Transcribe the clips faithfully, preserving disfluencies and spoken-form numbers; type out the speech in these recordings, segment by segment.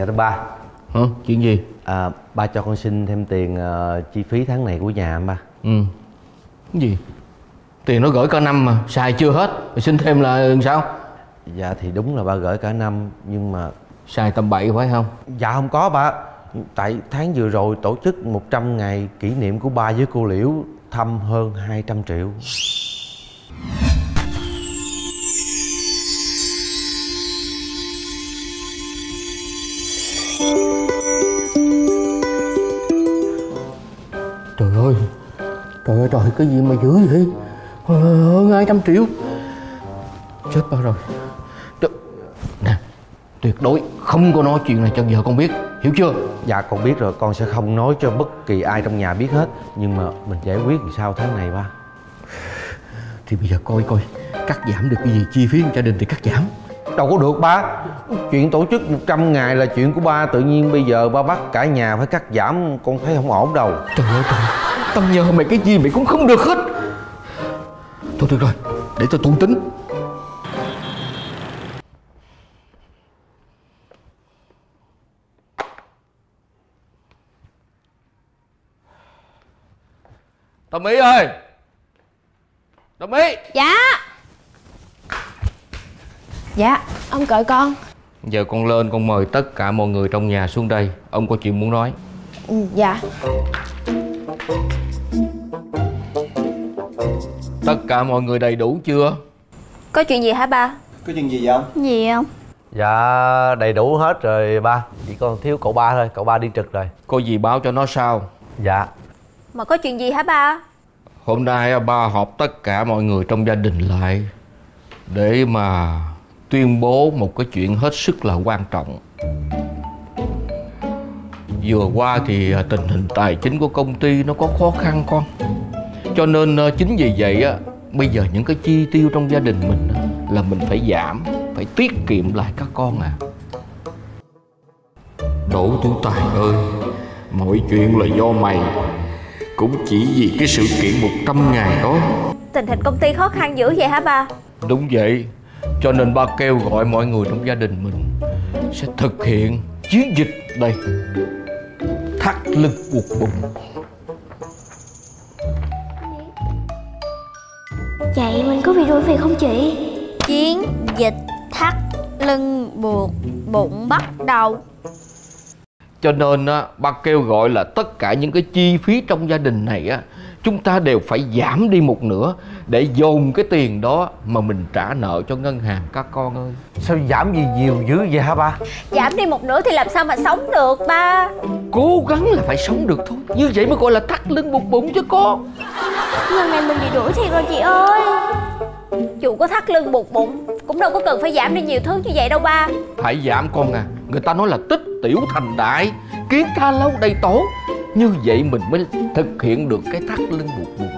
Dạ thưa ba. Hả? Chuyện gì? À, ba cho con xin thêm tiền uh, chi phí tháng này của nhà ba. Ừ. Cái gì? Tiền nó gửi cả năm mà xài chưa hết, rồi xin thêm là sao? Dạ thì đúng là ba gửi cả năm, nhưng mà xài tầm bậy phải không? Dạ không có ba. Tại tháng vừa rồi tổ chức một trăm ngày kỷ niệm của ba với cô Liễu, thăm hơn hai trăm triệu. Trời ơi, trời ơi trời, cái gì mà dữ vậy? Hơn hai trăm triệu. Chết ba rồi. Nè, tuyệt đối không có nói chuyện này cho vợ con biết, hiểu chưa? Dạ con biết rồi, con sẽ không nói cho bất kỳ ai trong nhà biết hết. Nhưng mà mình giải quyết làm sao tháng này ba? Thì bây giờ coi coi cắt giảm được cái gì, chi phí của gia đình thì cắt giảm. Đâu có được ba. Chuyện tổ chức một trăm ngày là chuyện của ba. Tự nhiên bây giờ ba bắt cả nhà phải cắt giảm, con thấy không ổn đâu. Trời ơi trời, tao nhờ mày cái gì mày cũng không được hết. Thôi được rồi, để tao tuân tính. Tâm Ý ơi! Tâm Ý! Dạ. Dạ, ông cởi con. Giờ con lên con mời tất cả mọi người trong nhà xuống đây. Ông có chuyện muốn nói. Ừ, dạ. Tất cả mọi người đầy đủ chưa? Có chuyện gì hả ba? Có chuyện gì vậy ông? Gì không? Dạ đầy đủ hết rồi ba. Chỉ còn thiếu cậu ba thôi, cậu ba đi trực rồi. Có gì báo cho nó sao? Dạ. Mà có chuyện gì hả ba? Hôm nay ba họp tất cả mọi người trong gia đình lại để mà tuyên bố một cái chuyện hết sức là quan trọng. Vừa qua thì tình hình tài chính của công ty nó có khó khăn con. Cho nên chính vì vậy á, bây giờ những cái chi tiêu trong gia đình mình á, là mình phải giảm, phải tiết kiệm lại các con à. Đỗ Tú Tài ơi, mọi chuyện là do mày. Cũng chỉ vì cái sự kiện một trăm ngày đó. Tình hình công ty khó khăn dữ vậy hả ba? Đúng vậy. Cho nên ba kêu gọi mọi người trong gia đình mình sẽ thực hiện chiến dịch đây, thắt lưng buộc bụng. Vậy mình có bị đuổi việc không chị? Chiến dịch thắt lưng buộc bụng bắt đầu. Cho nên á, ba kêu gọi là tất cả những cái chi phí trong gia đình này á, chúng ta đều phải giảm đi một nửa để dồn cái tiền đó mà mình trả nợ cho ngân hàng các con ơi. Sao giảm gì nhiều dữ vậy hả ba? Giảm đi một nửa thì làm sao mà sống được ba? Cố gắng là phải sống được thôi. Như vậy mới gọi là thắt lưng buộc bụng chứ con. Lần này mình bị đuổi thiệt rồi chị ơi. Dù có thắt lưng buộc bụng cũng đâu có cần phải giảm đi nhiều thứ như vậy đâu ba. Phải giảm con à. Người ta nói là tích tiểu thành đại, kiến tha lâu đầy tổ. Như vậy mình mới thực hiện được cái thắt lưng buộc bụng.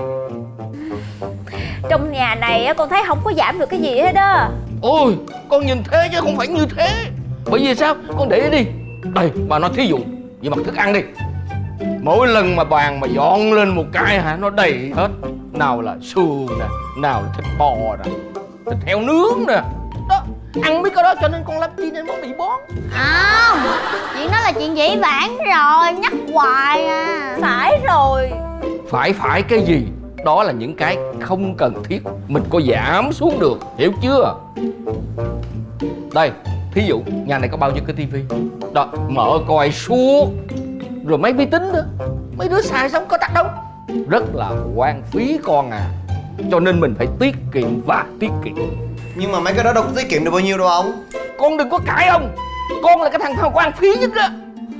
Trong nhà này con thấy không có giảm được cái gì hết đó. Ôi, con nhìn thế chứ không phải như thế. Bởi vì sao? Con để ý đi. Đây, bà nói thí dụ về mặt thức ăn đi. Mỗi lần mà bàn mà dọn lên một cái hả, nó đầy hết. Nào là xương nè, nào là thịt bò nè, thịt heo nướng nè. Đó, ăn mấy cái đó cho nên con làm chi nên nó bị bón. Không, chuyện đó là chuyện dĩ vãng rồi, nhắc hoài à. Phải rồi. Phải phải cái gì? Đó là những cái không cần thiết, mình có giảm xuống được, hiểu chưa? Đây, thí dụ nhà này có bao nhiêu cái tivi đó, mở coi suốt. Rồi mấy vi tính nữa, mấy đứa xài xong có tắt đâu. Rất là hoang phí con à. Cho nên mình phải tiết kiệm và tiết kiệm. Nhưng mà mấy cái đó đâu có tiết kiệm được bao nhiêu đâu ông. Con đừng có cãi ông. Con là cái thằng hoang phí nhất đó.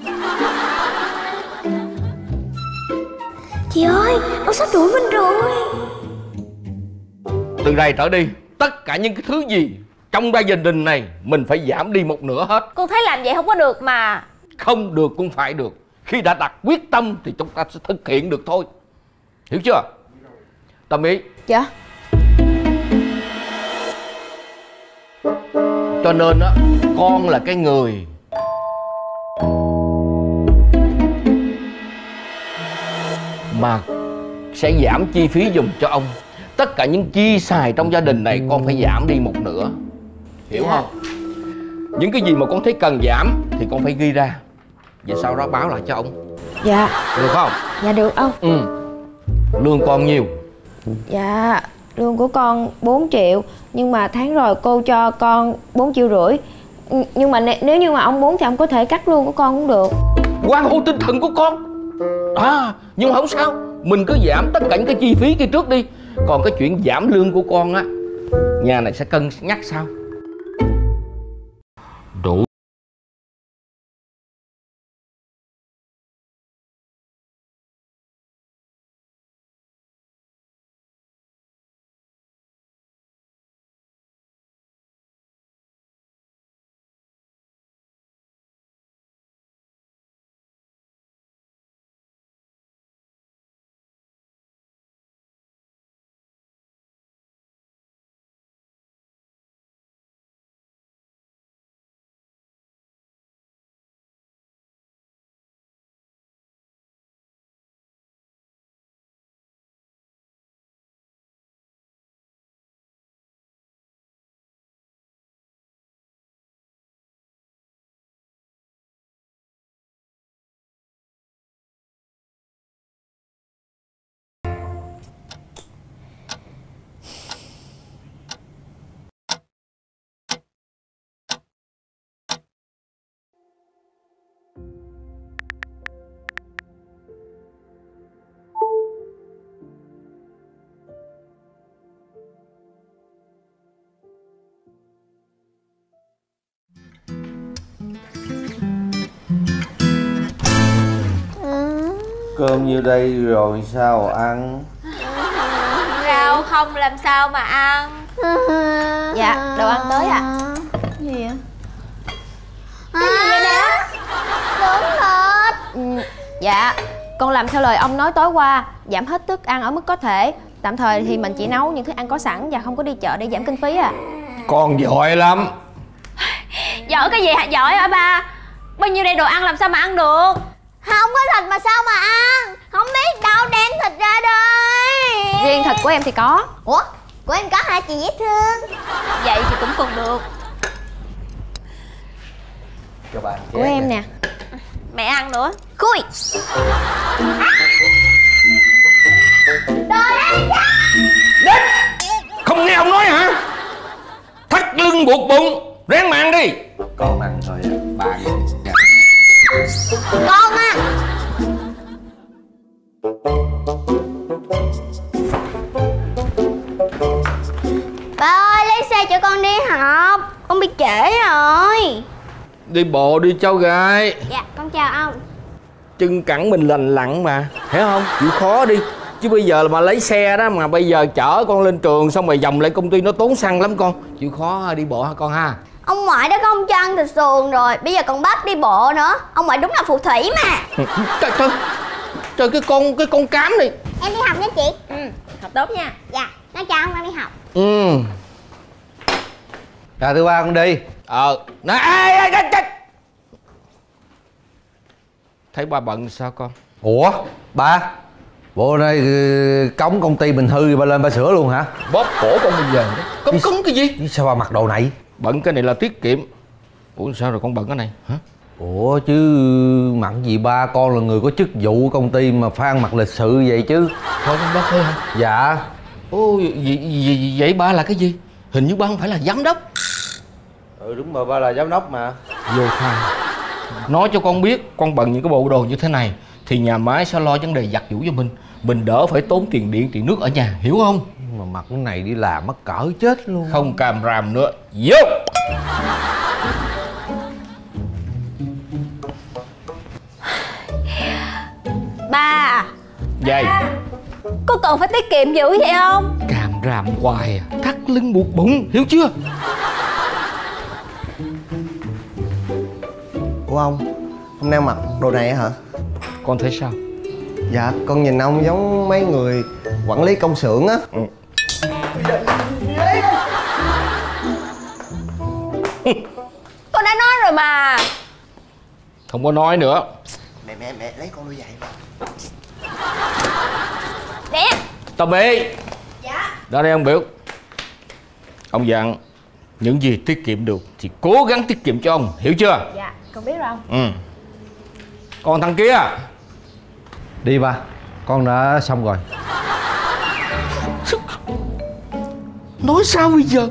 Chị ơi, ông sắp đuổi mình rồi. Từ đây trở đi, tất cả những cái thứ gì trong gia đình này mình phải giảm đi một nửa hết. Con thấy làm vậy không có được mà. Không được cũng phải được. Khi đã đặt quyết tâm thì chúng ta sẽ thực hiện được thôi. Hiểu chưa? Tâm Ý. Dạ. Cho nên á, con là cái người mà sẽ giảm chi phí dùm cho ông. Tất cả những chi xài trong gia đình này con phải giảm đi một nửa. Hiểu dạ. không? Những cái gì mà con thấy cần giảm thì con phải ghi ra, và sau đó báo lại cho ông. Dạ. Được không? Dạ được ông. Ừ. Lương con nhiêu? Dạ lương của con bốn triệu, nhưng mà tháng rồi cô cho con bốn triệu rưỡi. Nhưng mà nếu như mà ông muốn thì ông có thể cắt lương của con cũng được. Quan hô tinh thần của con. À, nhưng mà không sao, mình cứ giảm tất cả những cái chi phí kia trước đi. Còn cái chuyện giảm lương của con á, nhà này sẽ cân nhắc sau. Đủ. Cơm như đây rồi sao ăn? Rau không làm sao mà ăn. Dạ đồ ăn tới ạ. À. Gì vậy? Cái gì vậy nè? Đúng thịt. Ừ, dạ con làm theo lời ông nói tối qua, giảm hết thức ăn ở mức có thể. Tạm thời thì mình chỉ nấu những thức ăn có sẵn và không có đi chợ để giảm kinh phí à. Con giỏi lắm. Giỏi cái gì hả? Giỏi hả ba? Bao nhiêu đây đồ ăn làm sao mà ăn được? Không có thịt mà sao mà ăn? Không biết đâu, đem thịt ra đây. Riêng thịt của em thì có. Ủa? Của em có hả chị dễ thương? Vậy thì cũng còn được. Cho bạn của em nè. Mẹ ăn nữa. Khui. Đồ đây ra. Đến. Không nghe ông nói hả? Thắt lưng buộc bụng, ráng mà ăn đi. Con ăn thôi à. Bạn dạ. Con á. Ba ơi, lấy xe cho con đi học. Con bị trễ rồi. Đi bộ đi cháu gái. Dạ, con chào ông. Chân cẳng mình lành lặn mà, hiểu không? Chịu khó đi. Chứ bây giờ mà lấy xe đó mà bây giờ chở con lên trường xong rồi vòng lại công ty nó tốn xăng lắm con. Chịu khó đi bộ hả con ha? Ông ngoại đã có ông cho ăn thịt sườn rồi, bây giờ còn bắt đi bộ nữa. Ông ngoại đúng là phù thủy mà. Trời trời, trời cái con cái con cám này. Em đi học nha chị. Ừ, học tốt nha. Dạ, nó cho ông đang đi học. Ừ. Chào thứ ba con đi. Ờ, nè, ê, ê, ê, ê. Thấy ba bận sao con? Ủa ba, bộ này cống công ty mình hư ba lên ba sửa luôn hả? Bóp cổ con bây giờ đó. Cấm cứng cái gì? Sao ba mặc đồ này? Bận cái này là tiết kiệm. Ủa sao rồi con bận cái này hả? Ủa chứ mặc gì ba, con là người có chức vụ công ty mà phải ăn mặc lịch sự vậy chứ. Thôi con bớt thôi hả? Dạ. Ồ, vậy, vậy, vậy ba là cái gì? Hình như ba không phải là giám đốc. Ừ đúng rồi, ba là giám đốc mà. Vô thang. Nói cho con biết, con bận những cái bộ đồ như thế này thì nhà máy sẽ lo vấn đề giặt giũ cho mình. Mình đỡ phải tốn tiền điện, tiền nước ở nhà, hiểu không? Mà mặc cái này đi làm mắc cỡ chết luôn. Không càm ràm nữa, vô. Ba. Vậy Có cần phải tiết kiệm dữ vậy không? càm ràm hoài à, thắt lưng buộc bụng, hiểu chưa? Ủa ông, hôm nay ông mặc đồ này hả? Con thấy sao? Dạ, con nhìn ông giống mấy người quản lý công xưởng á. Ừ. Con đã nói rồi mà. Không có nói nữa. Mẹ mẹ mẹ lấy con đôi giày. Nè. Tommy. Dạ. Ra đây ông biểu. Ông dặn những gì tiết kiệm được thì cố gắng tiết kiệm cho ông, hiểu chưa? Dạ. Con biết rồi không? Ừ. Còn thằng kia Đi ba, con đã xong rồi. nói sao bây giờ?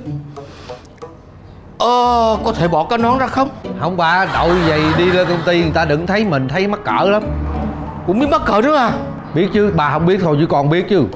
Ờ, có thể bỏ cái nón ra không? Không ba, đội giày đi lên công ty người ta đừng thấy mình, thấy mắc cỡ lắm. Cũng biết mắc cỡ nữa à? Biết chứ, bà không biết thôi chứ con biết chứ.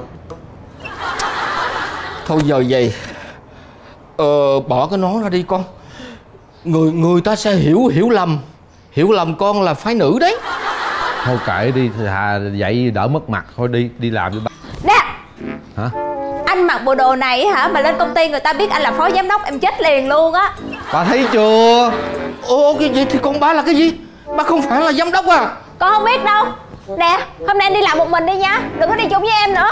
Thôi giờ vậy, ờ, bỏ cái nón ra đi con. Người người ta sẽ hiểu hiểu lầm, hiểu lầm con là phái nữ đấy. Thôi kệ đi, thà vậy đỡ mất mặt. Thôi đi, đi làm với ba. Nè, Hả? anh mặc bộ đồ này hả mà lên công ty người ta biết anh là phó giám đốc em chết liền luôn á. Bà thấy chưa? Ồ, cái gì thì con ba là cái gì? Ba không phải là giám đốc à? Con không biết đâu. Nè, hôm nay anh đi làm một mình đi nha, đừng có đi chung với em nữa.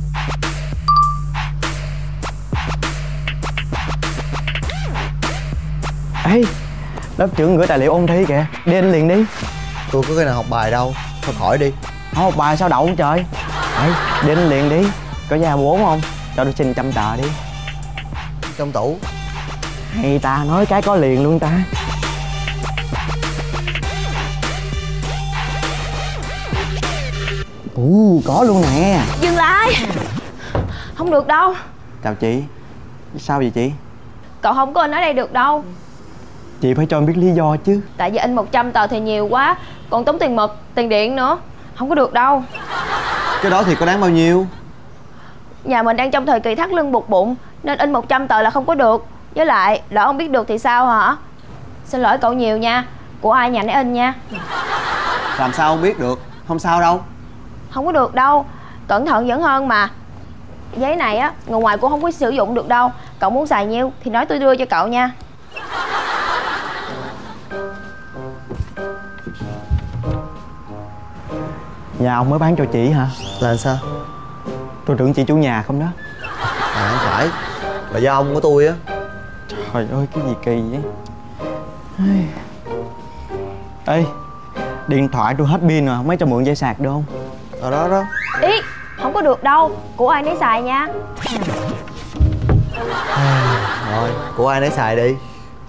Ê, lớp trưởng gửi tài liệu ôn thi kìa, đi anh liền đi. Tôi có cái nào học bài đâu, thôi khỏi đi. Không học bài sao đậu không trời? Ê, đi anh liền đi. Có giá bốn không? Cho tôi xin trăm tờ đi. Trong tủ. Hay ta, nói cái có liền luôn ta. Ồ, có luôn nè. Dừng lại. Không được đâu. Chào chị. Sao vậy chị? Cậu không có in ở đây được đâu. Chị phải cho em biết lý do chứ. Tại vì in một trăm tờ thì nhiều quá, còn tốn tiền mực, tiền điện nữa. Không có được đâu. Cái đó thì có đáng bao nhiêu? Nhà mình đang trong thời kỳ thắt lưng buộc bụng, nên in một trăm tờ là không có được. Với lại, lỡ không biết được thì sao hả? Xin lỗi cậu nhiều nha. Của ai nhà nấy in nha. Làm sao không biết được? Không sao đâu. Không có được đâu. Cẩn thận vẫn hơn mà. Giấy này á, người ngoài cũng không có sử dụng được đâu. Cậu muốn xài nhiêu thì nói tôi đưa cho cậu nha. Nhà ông mới bán cho chị hả? Là sao? Tôi tưởng chị chủ nhà không đó. À không phải, là do ông của tôi á. Trời ơi cái gì kỳ vậy. Ê, điện thoại tôi hết pin rồi, mấy cho mượn dây sạc được không? Ở đó đó. Ý, không có được đâu. Của ai nấy xài nha. Rồi, của ai nấy xài đi.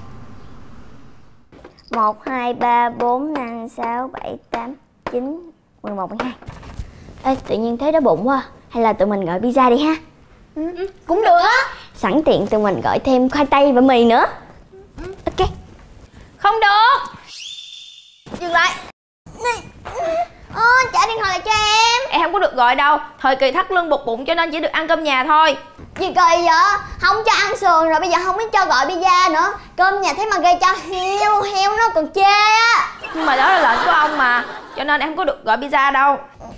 Một, hai, ba, bốn, năm, sáu, bảy, tám, chín, mười một, mười hai. Ê, tự nhiên thấy đói bụng quá. Hay là tụi mình gọi pizza đi ha? Ừ, ừ, cũng được á. Sẵn tiện tụi mình gọi thêm khoai tây và mì nữa. Ok. Không được. Dừng lại. Ơ, trả điện thoại lại cho em. Em không có được gọi đâu. Thời kỳ thắt lưng buộc bụng cho nên chỉ được ăn cơm nhà thôi. Gì kỳ vậy? Không cho ăn sườn rồi bây giờ không biết cho gọi pizza nữa. Cơm nhà thế mà gây cho heo, heo nó còn chê á. Nhưng mà đó là lệnh của ông mà, cho nên em không có được gọi pizza đâu.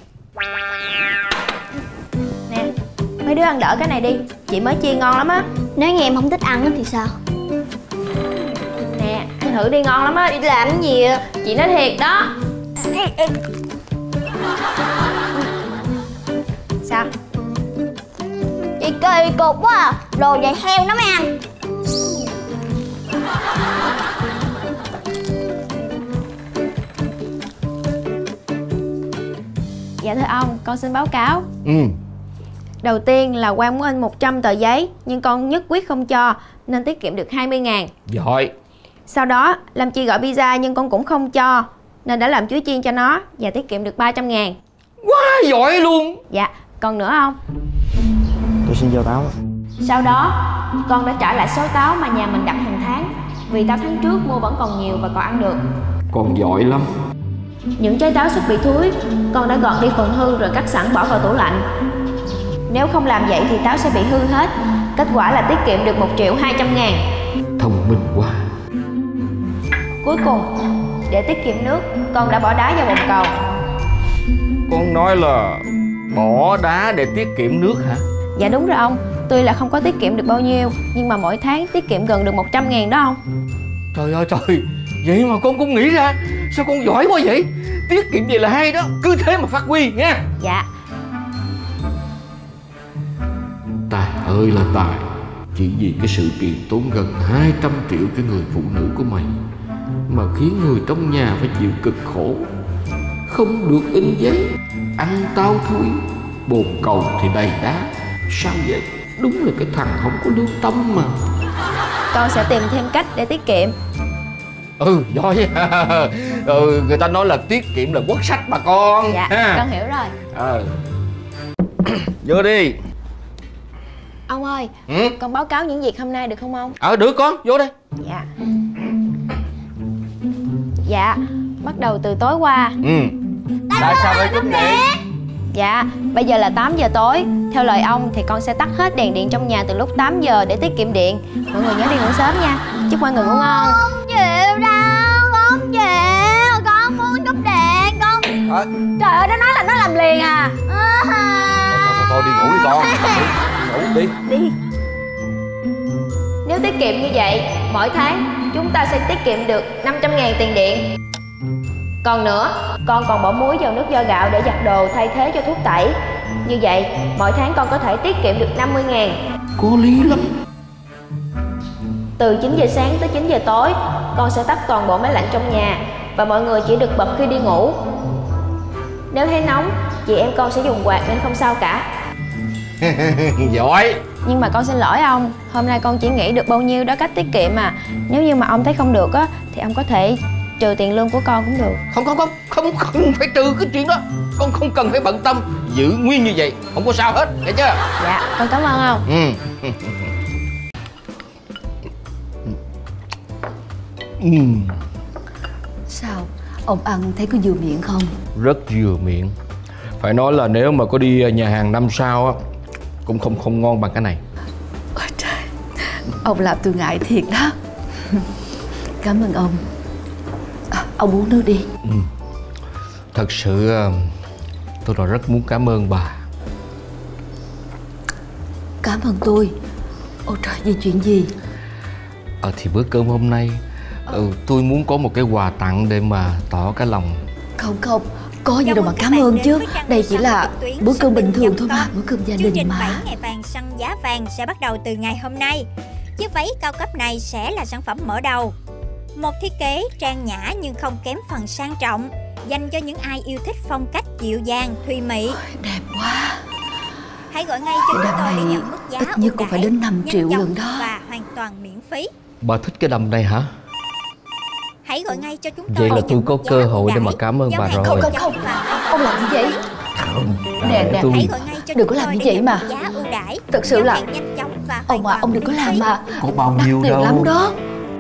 Nè, mấy đứa ăn đỡ cái này đi. Chị mới chiên ngon lắm á. Nếu như em không thích ăn thì sao? Nè, ăn thử đi, ngon lắm á. Đi làm cái gì vậy? Chị nói thiệt đó. Sao? Chị kỳ cục quá à. Đồ vậy heo nó mới ăn. Dạ thưa ông, con xin báo cáo. Ừ. Đầu tiên là Quang muốn in một trăm tờ giấy, nhưng con nhất quyết không cho, nên tiết kiệm được hai mươi ngàn. Giỏi. Sau đó Lam Chi gọi pizza nhưng con cũng không cho, nên đã làm chuối chiên cho nó và tiết kiệm được ba trăm ngàn. Quá giỏi luôn. Dạ, còn nữa không? Tôi xin vô táo. Sau đó con đã trả lại số táo mà nhà mình đặt hàng tháng, vì táo tháng trước mua vẫn còn nhiều và còn ăn được. Còn giỏi lắm. Những trái táo sắp bị thúi, con đã gọt đi phần hư rồi cắt sẵn bỏ vào tủ lạnh. Nếu không làm vậy thì táo sẽ bị hư hết. Kết quả là tiết kiệm được một triệu hai trăm ngàn. Thông minh quá. Cuối cùng, để tiết kiệm nước, con đã bỏ đá vào bồn cầu. Con nói là bỏ đá để tiết kiệm nước hả? Dạ đúng rồi ông. Tuy là không có tiết kiệm được bao nhiêu, nhưng mà mỗi tháng tiết kiệm gần được một trăm ngàn đó ông. Trời ơi trời, vậy mà con cũng nghĩ ra. Sao con giỏi quá vậy? Tiết kiệm gì là hay đó, cứ thế mà phát huy nha. Dạ. Tài ơi là tài. Chỉ vì cái sự tiền tốn gần hai trăm triệu cái người phụ nữ của mày mà khiến người trong nhà phải chịu cực khổ. Không được in giấy, ăn tao thui, bồn cầu thì đầy đá. Sao vậy? Đúng là cái thằng không có lương tâm mà. Con sẽ tìm thêm cách để tiết kiệm. Ừ giỏi. Ừ, người ta nói là tiết kiệm là quốc sách bà con. Dạ ha. con hiểu rồi. Ờ. Vô đi. Ông ơi, Ừ? con báo cáo những việc hôm nay được không ông? Ờ được con, vô đây. Dạ. Dạ, bắt đầu từ tối qua. Ừ. Tại sao phải cúp điện? Dạ, bây giờ là tám giờ tối. Theo lời ông thì con sẽ tắt hết đèn điện trong nhà từ lúc tám giờ để tiết kiệm điện. Mọi người nhớ đi ngủ sớm nha. Chúc mọi người ngủ ngon. Không chịu đâu, không chịu. Con muốn cúp điện, con. À. Trời ơi, nó nói là nó làm liền à. À. Thôi, thôi, thôi đi ngủ đi con. Đi, ngủ đi. Đi. Nếu tiết kiệm như vậy, mỗi tháng chúng ta sẽ tiết kiệm được năm trăm ngàn tiền điện. Còn nữa, con còn bỏ muối vào nước vo gạo để giặt đồ thay thế cho thuốc tẩy. Như vậy, mỗi tháng con có thể tiết kiệm được năm mươi ngàn. Có lý lắm. Từ chín giờ sáng tới chín giờ tối, con sẽ tắt toàn bộ máy lạnh trong nhà và mọi người chỉ được bật khi đi ngủ. Nếu thấy nóng, chị em con sẽ dùng quạt nên không sao cả. Giỏi. Nhưng mà con xin lỗi ông, hôm nay con chỉ nghĩ được bao nhiêu đó cách tiết kiệm mà. Nếu như mà ông thấy không được á, thì ông có thể trừ tiền lương của con cũng được. Không không không, không không phải trừ cái chuyện đó. Con không cần phải bận tâm, giữ nguyên như vậy, không có sao hết, nghe chưa? Dạ, con cảm ơn ông. Ừ. Ừ. Sao? Ông ăn thấy có vừa miệng không? Rất vừa miệng. Phải nói là nếu mà có đi nhà hàng năm sao á, cũng không không ngon bằng cái này. Ôi trời, ông làm tôi ngại thiệt đó. Cảm ơn ông. À, ông uống nước đi. Ừ. Thật sự tôi là rất muốn cảm ơn bà. Cảm ơn tôi? Ôi trời, vì chuyện gì? Ờ thì bữa cơm hôm nay ừ, tôi muốn có một cái quà tặng để mà tỏ cái lòng. Không không, có gì đâu mà cảm ơn chứ. Đây chỉ là bữa cơm bình thường thôi mà, bữa cơm gia đình mà. Chương trình bảy ngày vàng săn giá vàng sẽ bắt đầu từ ngày hôm nay. Chiếc váy cao cấp này sẽ là sản phẩm mở đầu. Một thiết kế trang nhã nhưng không kém phần sang trọng, dành cho những ai yêu thích phong cách dịu dàng, thùy mị. Đẹp quá. Hãy gọi ngay cho chúng Đầm tôi để này nhận mức giá ít nhất cũng phải đến năm triệu lần đó. và hoàn toàn miễn phí. Bà thích cái đầm này hả? Hãy gọi ngay cho chúng tôi. Vậy là để tôi nhận có mức giá cơ hội để ưu mà đãi. cảm ơn Giao bà hàng rồi. Không không không, ông làm gì vậy? Nè nè, Tôi... Hãy gọi ngay cho đừng chúng có làm tôi như để vậy nhận mà. mức giá ưu đãi. Thật sự Giao là hàng nhanh chóng và ông à, hoàn ông đừng có toàn làm miễn mà. Có bao Đắt nhiêu tiền đâu. lắm đó.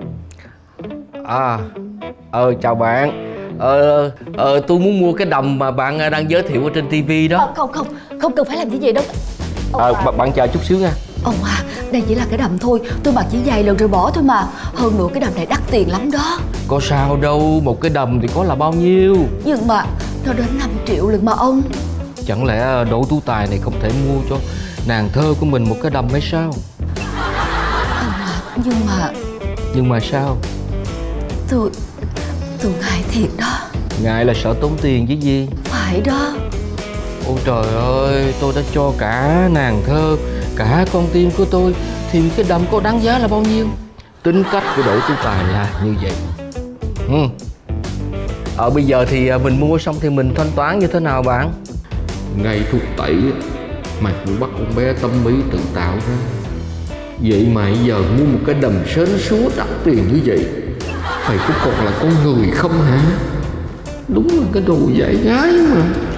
À, ờ chào bạn. Ờ, ờ tôi muốn mua cái đầm mà bạn đang giới thiệu ở trên tivi đó. À, không không, không cần phải làm gì vậy đâu. Ờ, à, bạn chờ chút xíu nha. Ông à, đây chỉ là cái đầm thôi. Tôi mặc chỉ vài lần rồi bỏ thôi mà. Hơn nữa cái đầm này đắt tiền lắm đó. Có sao đâu, một cái đầm thì có là bao nhiêu. Nhưng mà nó đến năm triệu lần mà ông. Chẳng lẽ Đỗ Tú Tài này không thể mua cho nàng thơ của mình một cái đầm hay sao? Ông à, nhưng mà Nhưng mà sao? Tôi Tôi ngại thiệt đó. Ngại là sợ tốn tiền chứ gì. Phải đó. Ôi trời ơi, tôi đã cho cả nàng thơ, cả con tim của tôi, thì cái đầm có đáng giá là bao nhiêu? Tính cách của Đỗ Tú Tài là như vậy. Ừ. Ờ bây giờ thì mình mua xong thì mình thanh toán như thế nào bạn? Ngay thuốc tẩy mày cũng bắt con bé Tâm Mỹ tự tạo ra. Vậy mà giờ mua một cái đầm sến súa đắt tiền như vậy, mày cũng còn là con người không hả? Đúng là cái đồ dại gái mà.